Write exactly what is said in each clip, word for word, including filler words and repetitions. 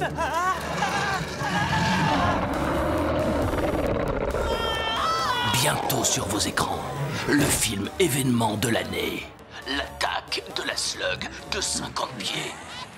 Bientôt sur vos écrans, le film événement de l'année. L'attaque de la slug de cinquante pieds.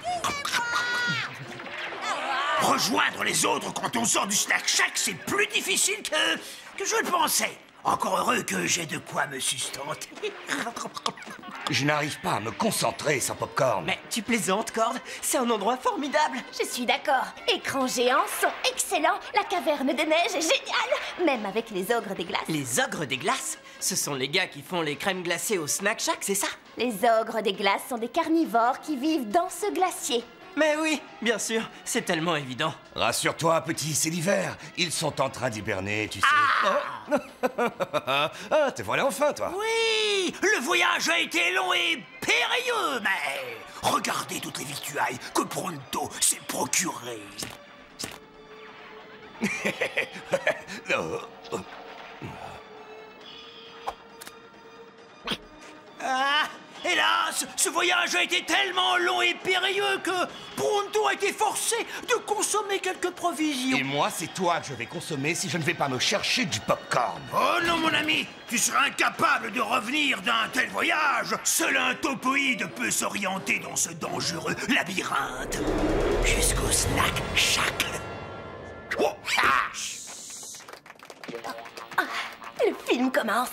Rejoindre les autres quand on sort du Snack Shack, c'est plus difficile que, que je le pensais. Encore heureux que j'ai de quoi me sustenter. Je n'arrive pas à me concentrer sans popcorn. Mais tu plaisantes, Cord? C'est un endroit formidable. Je suis d'accord. Écrans géants sont excellents. La caverne de neige est géniale. Même avec les ogres des glaces. Les ogres des glaces? Ce sont les gars qui font les crèmes glacées au Snack Shack, c'est ça? Les ogres des glaces sont des carnivores qui vivent dans ce glacier. Mais oui, bien sûr, c'est tellement évident. Rassure-toi, petit, c'est l'hiver. Ils sont en train d'hiberner, tu sais. Ah, ah, te voilà enfin, toi. Oui, le voyage a été long et périlleux, mais regardez toutes les victuailles que Pronto s'est procurées. Ah, hélas, ce voyage a été tellement long et périlleux que Pronto a été forcé de consommer quelques provisions. Et moi, c'est toi que je vais consommer si je ne vais pas me chercher du popcorn. Oh non, mon ami, tu seras incapable de revenir d'un tel voyage. Seul un topoïde peut s'orienter dans ce dangereux labyrinthe. Jusqu'au Snack Shack. Oh, ah. Ah, le film commence.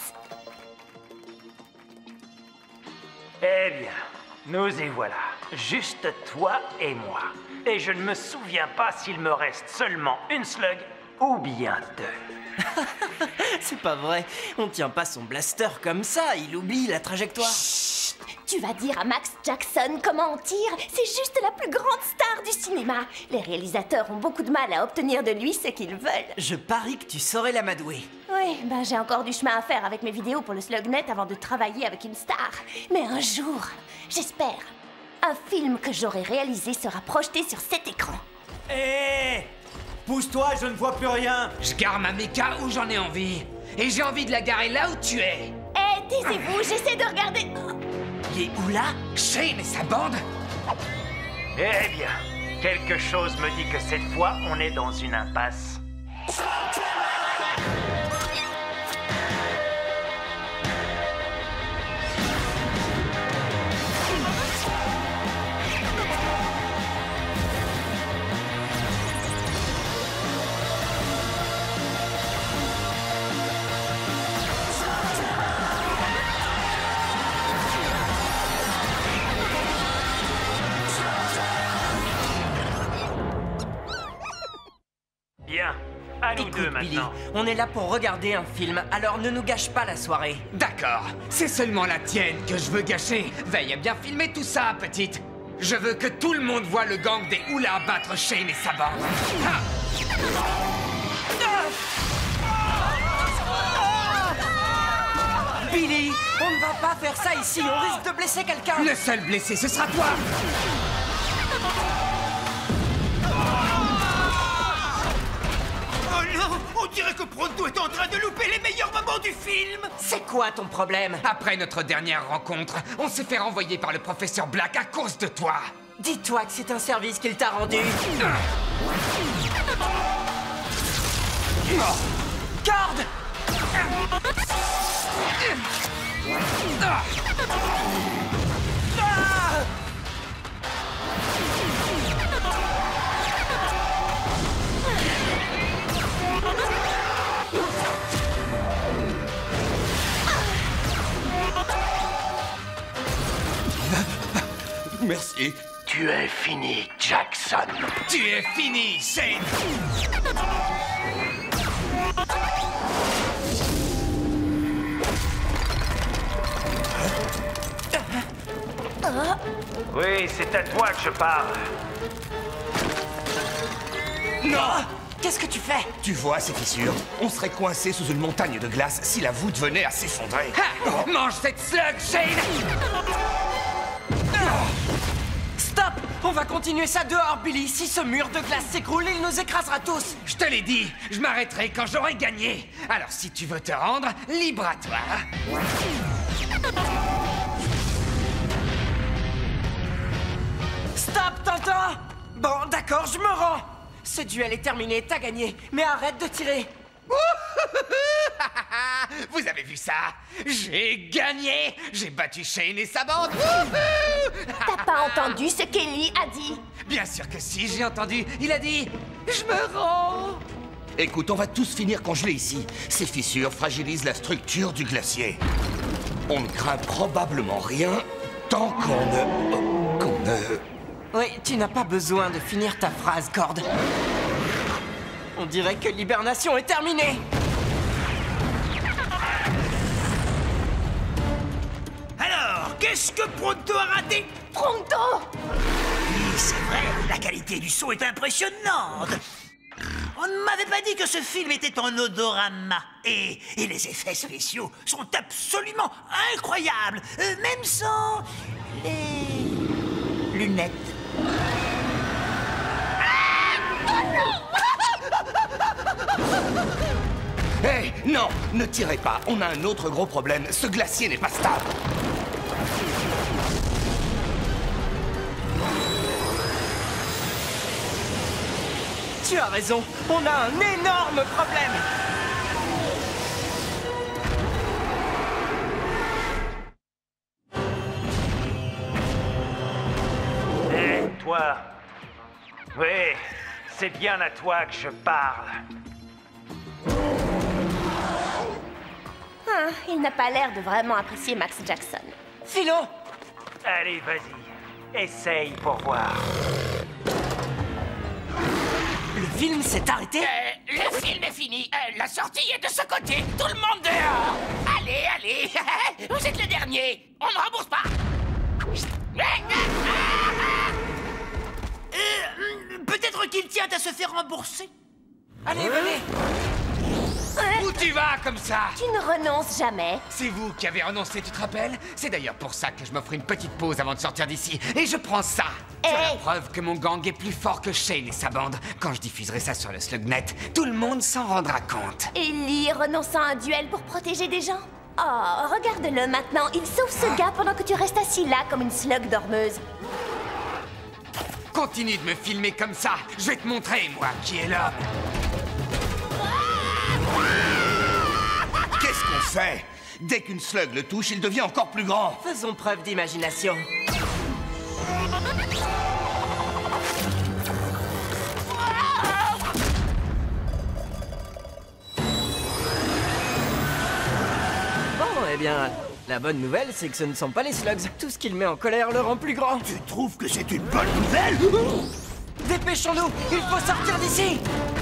Eh bien, nous y voilà. Juste toi et moi. Et je ne me souviens pas s'il me reste seulement une slug ou bien deux. C'est pas vrai, on tient pas son blaster comme ça, il oublie la trajectoire. Chut, tu vas dire à Max Jackson comment on tire. C'est juste la plus grande star du cinéma. Les réalisateurs ont beaucoup de mal à obtenir de lui ce qu'ils veulent. Je parie que tu saurais l'amadouer. Oui, ben j'ai encore du chemin à faire avec mes vidéos pour le Slugnet avant de travailler avec une star. Mais un jour, j'espère, un film que j'aurai réalisé sera projeté sur cet écran. Hé hey, pousse-toi, je ne vois plus rien. Je gare ma méca où j'en ai envie. Et j'ai envie de la garer là où tu es. Hé, hey, taisez-vous, j'essaie de regarder... Les Oula? Shane et sa bande? Eh bien, quelque chose me dit que cette fois, on est dans une impasse. Bien, à nous Écoute, deux Billy, maintenant. on est là pour regarder un film, alors ne nous gâche pas la soirée. D'accord, c'est seulement la tienne que je veux gâcher. Veille à bien filmer tout ça, petite. Je veux que tout le monde voit le gang des Oula battre Shane et sa bande. Ah. Billy, on ne va pas faire ça ici, on risque de blesser quelqu'un. Le seul blessé, ce sera toi. Oh non, on dirait que Pronto est en train de louper les meilleurs moments du film. C'est quoi ton problème? Après notre dernière rencontre, on s'est fait renvoyer par le professeur Black à cause de toi. Dis-toi que c'est un service qu'il t'a rendu. Garde! Merci. Tu es fini, Jackson. Tu es fini, Shane. Oui, c'est à toi que je parle. Non! Qu'est-ce que tu fais? Tu vois ces fissures? On serait coincé sous une montagne de glace si la voûte venait à s'effondrer. Ha! Mange cette slug, Shane! Stop! On va continuer ça dehors, Billy. Si ce mur de glace s'écroule, il nous écrasera tous. Je te l'ai dit, je m'arrêterai quand j'aurai gagné. Alors si tu veux te rendre, libre à toi. Stop, Tintin! Bon, d'accord, je me rends. Ce duel est terminé, t'as gagné. Mais arrête de tirer. Vous avez vu ça? J'ai gagné! J'ai battu Shane et sa bande! T'as pas entendu ce qu'Ellie a dit? Bien sûr que si, j'ai entendu. Il a dit « Je me rends !» Écoute, on va tous finir congelés ici. Ces fissures fragilisent la structure du glacier. On ne craint probablement rien tant qu'on ne... qu'on ne... Oui, tu n'as pas besoin de finir ta phrase, Cord. On dirait que l'hibernation est terminée. Alors, qu'est-ce que Pronto a raté? Pronto! Oui, c'est vrai, la qualité du son est impressionnante. On ne m'avait pas dit que ce film était en odorama. Et, et les effets spéciaux sont absolument incroyables, euh, même sans les lunettes. Hé, hey, non, ne tirez pas. On a un autre gros problème. Ce glacier n'est pas stable. Tu as raison, on a un énorme problème. Hé, toi. Oui, c'est bien à toi que je parle. Ah, il n'a pas l'air de vraiment apprécier Max Jackson. Philo! Allez, vas-y. Essaye pour voir. Le film s'est arrêté? Euh, le film est fini. Euh, la sortie est de ce côté. Tout le monde dehors. Allez, allez. Vous êtes le dernier. On ne rembourse pas. Euh, peut-être qu'il tient à se faire rembourser. Allez, venez! Où tu vas comme ça? Tu ne renonces jamais. C'est vous qui avez renoncé, tu te rappelles? C'est d'ailleurs pour ça que je m'offre une petite pause avant de sortir d'ici. Et je prends ça. C'est la Hey. preuve que mon gang est plus fort que Shane et sa bande. Quand je diffuserai ça sur le Slugnet, tout le monde s'en rendra compte. Ellie renonçant à un duel pour protéger des gens? Oh, regarde-le maintenant. Il sauve ce gars pendant que tu restes assis là comme une slug dormeuse. Continue de me filmer comme ça. Je vais te montrer, moi, qui est l'homme. Qu'est-ce qu'on fait? Dès qu'une slug le touche, il devient encore plus grand. Faisons preuve d'imagination. Bon, eh bien, la bonne nouvelle, c'est que ce ne sont pas les slugs. Tout ce qu'il met en colère le rend plus grand. Tu trouves que c'est une bonne nouvelle? Dépêchons-nous, il faut sortir d'ici.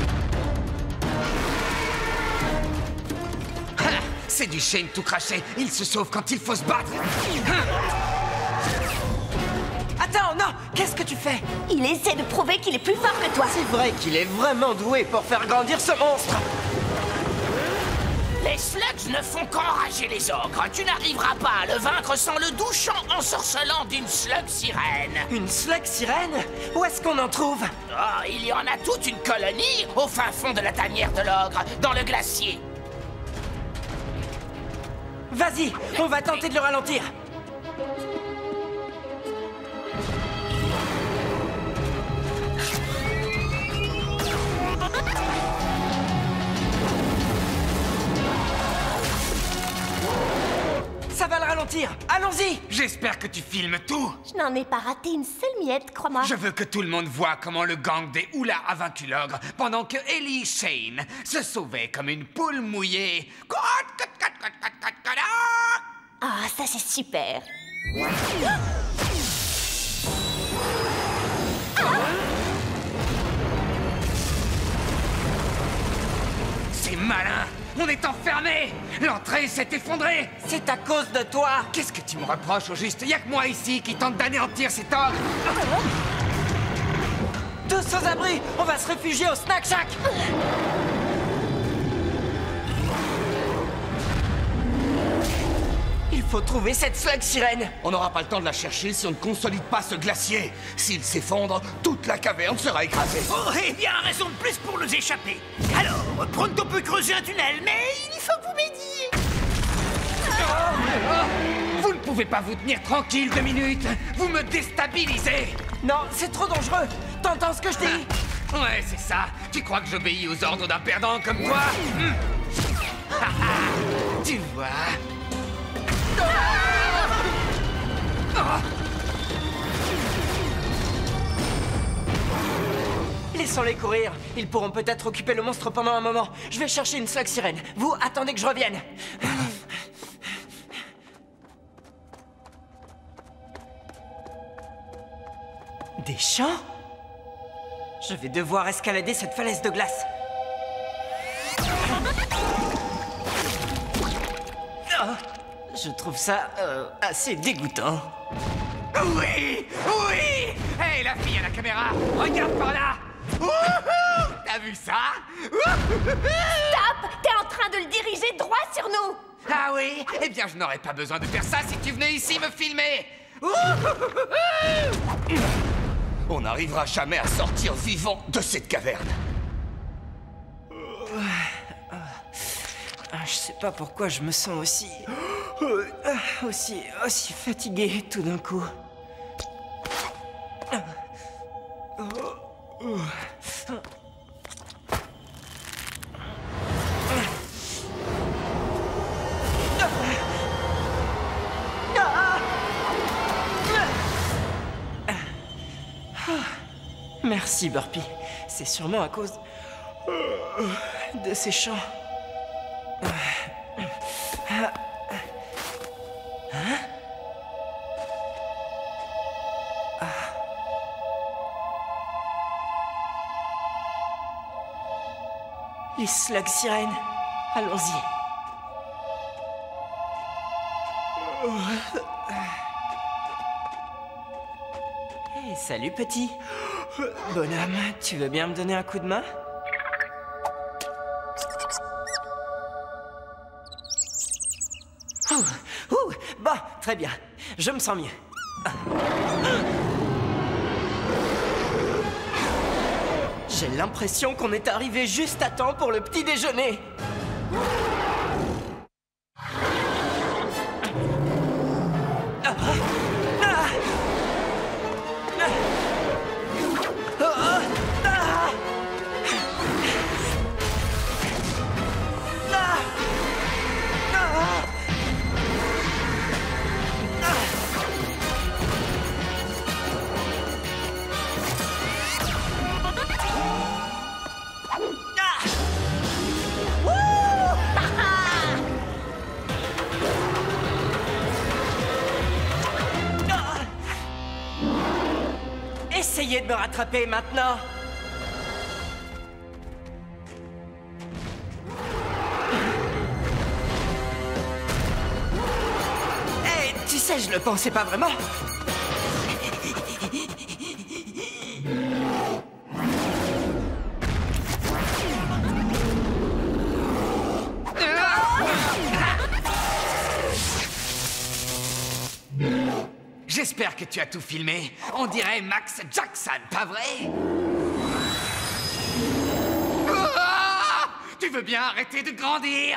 Ha! C'est du Shane tout craché. Il se sauve quand il faut se battre. Attends, non, qu'est-ce que tu fais? Il essaie de prouver qu'il est plus fort que toi. C'est vrai qu'il est vraiment doué pour faire grandir ce monstre. Les slugs ne font qu'enrager les ogres. Tu n'arriveras pas à le vaincre sans le doux chant ensorcelant d'une slug sirène. Une slug sirène? Où est-ce qu'on en trouve? Oh, il y en a toute une colonie au fin fond de la tanière de l'ogre, dans le glacier. Vas-y, on va tenter de le ralentir. Ça va le ralentir. Allons-y. J'espère que tu filmes tout. Je n'en ai pas raté une seule miette, crois-moi. Je veux que tout le monde voie comment le gang des Houlas a vaincu l'ogre pendant que Ellie Shane se sauvait comme une poule mouillée. Ah, ça c'est super. C'est malin. On est enfermés. L'entrée s'est effondrée. C'est à cause de toi. Qu'est-ce que tu me reproches au juste? Y'a que moi ici qui tente d'anéantir cet ogre. Tous aux abris, on va se réfugier au Snack Shack. Il faut trouver cette slug sirène. On n'aura pas le temps de la chercher si on ne consolide pas ce glacier. S'il s'effondre, toute la caverne sera écrasée. Oh, eh bien, raison de plus pour nous échapper. Alors, Pronto peut creuser un tunnel, mais il faut que vous m'aidiez. Vous ne pouvez pas vous tenir tranquille deux minutes. Vous me déstabilisez. Non, c'est trop dangereux. T'entends ce que je dis? Ouais, c'est ça. Tu crois que j'obéis aux ordres d'un perdant comme toi? Hum. Tu vois? Laissons-les courir. Ils pourront peut-être occuper le monstre pendant un moment. Je vais chercher une slug sirène. Vous, attendez que je revienne. Des champs? Je vais devoir escalader cette falaise de glace. Ah, je trouve ça euh, assez dégoûtant. Oui! Oui! Hé, la fille à la caméra! Regarde par là! Wouhou! T'as vu ça? Stop! T'es en train de le diriger droit sur nous! Ah oui? Eh bien, je n'aurais pas besoin de faire ça si tu venais ici me filmer! On n'arrivera jamais à sortir vivant de cette caverne. Je sais pas pourquoi je me sens aussi... aussi... aussi fatigué tout d'un coup. Merci, Burpee. C'est sûrement à cause de ces chants. Hein? Les slugs sirènes. Allons-y. Hey, salut petit. Bonhomme, tu veux bien me donner un coup de main? Ouh, ouh, bon, très bien. Je me sens mieux. J'ai l'impression qu'on est arrivé juste à temps pour le petit déjeuner. Essayez de me rattraper maintenant. Hey, tu sais, je le pensais pas vraiment. J'espère que tu as tout filmé. On dirait Max Jackson, pas vrai? Ah! Tu veux bien arrêter de grandir?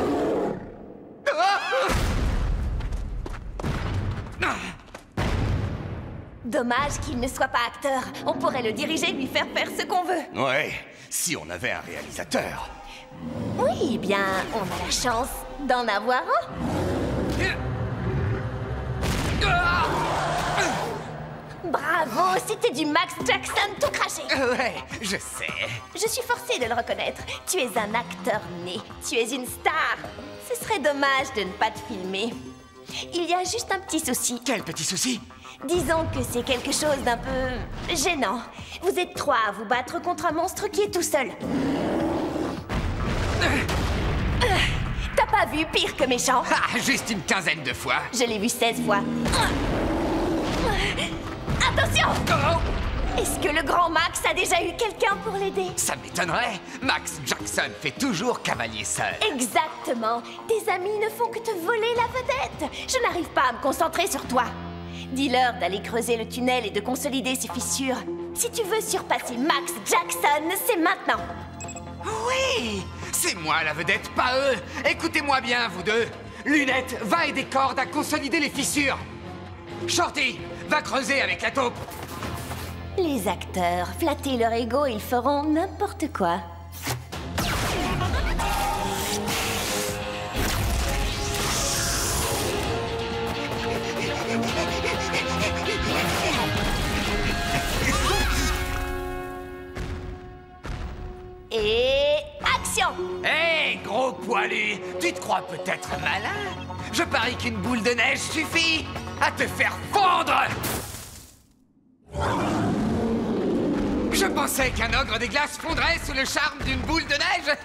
Ah! Dommage qu'il ne soit pas acteur. On pourrait le diriger et lui faire faire ce qu'on veut. Ouais, si on avait un réalisateur. Oui, bien, on a la chance d'en avoir un. Bravo, c'était du Max Jackson tout craché. Ouais, je sais. Je suis forcée de le reconnaître. Tu es un acteur né. Tu es une star. Ce serait dommage de ne pas te filmer. Il y a juste un petit souci. Quel petit souci? Disons que c'est quelque chose d'un peu gênant. Vous êtes trois à vous battre contre un monstre qui est tout seul. Euh, T'as pas vu pire que méchant? Ah, juste une quinzaine de fois. Je l'ai vu seize fois. Attention! Oh! Est-ce que le grand Max a déjà eu quelqu'un pour l'aider? Ça m'étonnerait. Max Jackson fait toujours cavalier seul. Exactement. Tes amis ne font que te voler la vedette. Je n'arrive pas à me concentrer sur toi. Dis-leur d'aller creuser le tunnel et de consolider ses fissures. Si tu veux surpasser Max Jackson, c'est maintenant. Oui! C'est moi la vedette, pas eux. Écoutez-moi bien, vous deux. Lunette, va aider Cord à consolider les fissures. Shorty, va creuser avec la taupe. Les acteurs, flatter leur ego, ils feront n'importe quoi. Et action! Hé, hey, gros poilu, tu te crois peut-être malin? Je parie qu'une boule de neige suffit à te faire fondre! Je pensais qu'un ogre des glaces fondrait sous le charme d'une boule de neige.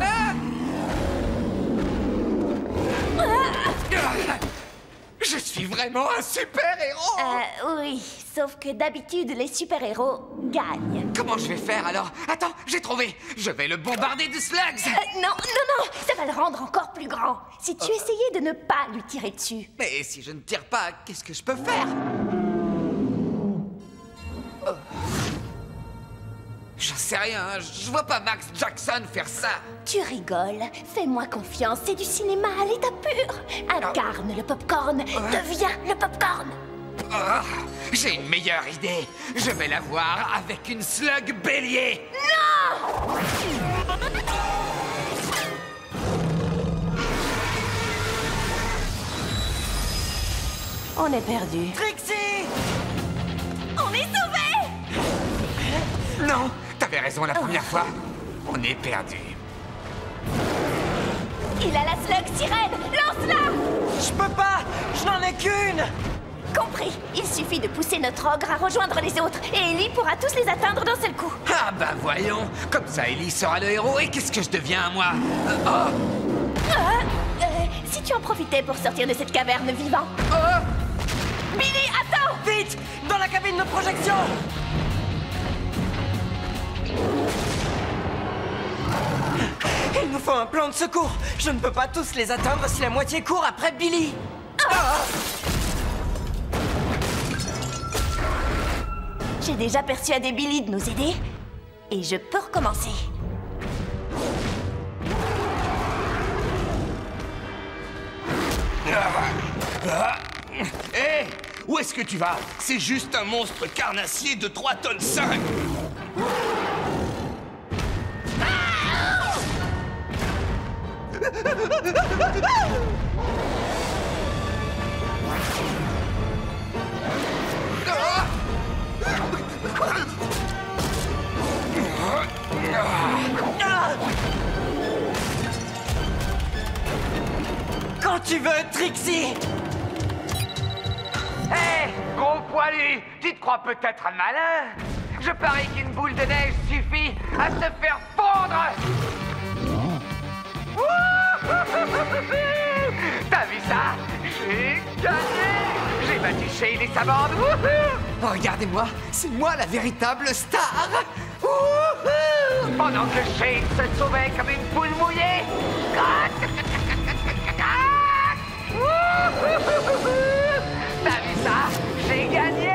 Je suis vraiment un super-héros. Euh, oui, sauf que d'habitude, les super-héros gagnent. Comment je vais faire alors? Attends, j'ai trouvé. Je vais le bombarder de slugs. Euh, non, non, non, ça va le rendre encore plus grand. Si tu essayais de ne pas lui tirer dessus. Mais si je ne tire pas, qu'est-ce que je peux faire? Oh. J'en sais rien, je vois pas Max Jackson faire ça. Tu rigoles, fais-moi confiance, c'est du cinéma à l'état pur. Incarne le popcorn, deviens le popcorn. Oh, j'ai une meilleure idée. Je vais la voir avec une slug bélier. Non! On est perdu. Trixie! On est sauvés! Non, t'avais raison la première oh. fois. On est perdu. Il a la slug sirène! Lance-la! Je peux pas! Je n'en ai qu'une! Compris. Il suffit de pousser notre ogre à rejoindre les autres, et Ellie pourra tous les atteindre d'un seul coup. Ah bah voyons. Comme ça, Ellie sera le héros. Et qu'est-ce que je deviens, moi? euh, Oh Ah, euh, si tu en profitais pour sortir de cette caverne vivant. Oh Billy, attends! Vite! Dans la cabine de projection! Il nous faut un plan de secours. Je ne peux pas tous les atteindre si la moitié court après Billy. Ah! J'ai déjà persuadé Billy de nous aider, et je peux recommencer. Hé hey, où est-ce que tu vas? C'est juste un monstre carnassier de trois tonnes cinq. Quand tu veux, Trixie! Hé, hey, gros poilu, tu te crois peut-être malin? Je parie qu'une boule de neige suffit à te faire fondre. T'as vu ça? J'ai gagné! J'ai battu Shane et sa bande! Oh, regardez-moi, c'est moi la véritable star! Pendant que Shane se sauvait comme une poule mouillée! T'as vu ça? J'ai gagné!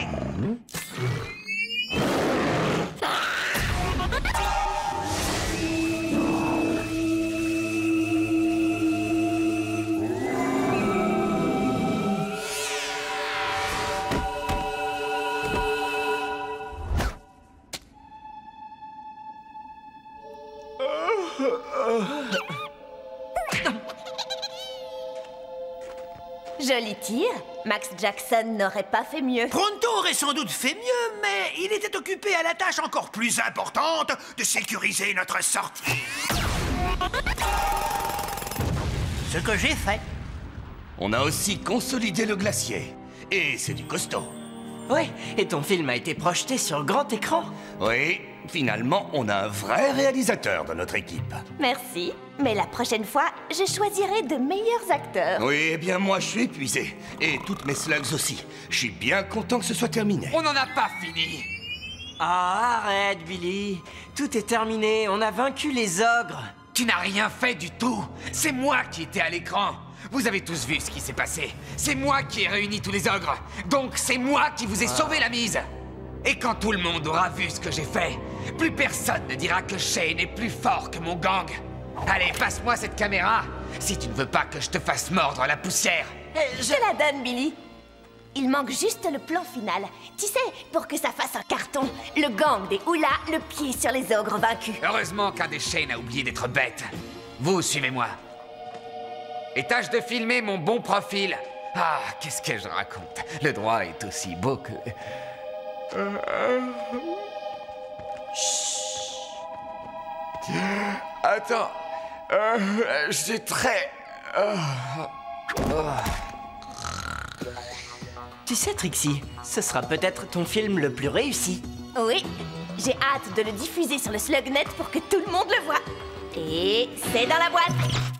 Joli tir. Max Jackson n'aurait pas fait mieux. Pronto aurait sans doute fait mieux, mais il était occupé à la tâche encore plus importante de sécuriser notre sortie. Ce que j'ai fait. On a aussi consolidé le glacier. Et c'est du costaud. Oui, et ton film a été projeté sur grand écran. Oui, finalement, on a un vrai réalisateur dans notre équipe. Merci, mais la prochaine fois, je choisirai de meilleurs acteurs. Oui, eh bien moi je suis épuisé. Et toutes mes slugs aussi. Je suis bien content que ce soit terminé. On n'en a pas fini. Ah, arrête, Billy. Tout est terminé, on a vaincu les ogres. Tu n'as rien fait du tout. C'est moi qui étais à l'écran. Vous avez tous vu ce qui s'est passé. C'est moi qui ai réuni tous les ogres. Donc c'est moi qui vous ai sauvé la mise. Et quand tout le monde aura vu ce que j'ai fait, plus personne ne dira que Shane est plus fort que mon gang. Allez, passe-moi cette caméra, si tu ne veux pas que je te fasse mordre la poussière. Je te la donne, Billy. Il manque juste le plan final. Tu sais, pour que ça fasse un carton, le gang des Houlas, le pied sur les ogres vaincus. Heureusement qu'un des Shane a oublié d'être bête. Vous, suivez-moi. Et tâche de filmer mon bon profil. Ah, qu'est-ce que je raconte? Le droit est aussi beau que... Chut. Attends. Euh, je suis très... Euh... Oh. Tu sais, Trixie, ce sera peut-être ton film le plus réussi. Oui, j'ai hâte de le diffuser sur le Slugnet pour que tout le monde le voie. Et c'est dans la boîte.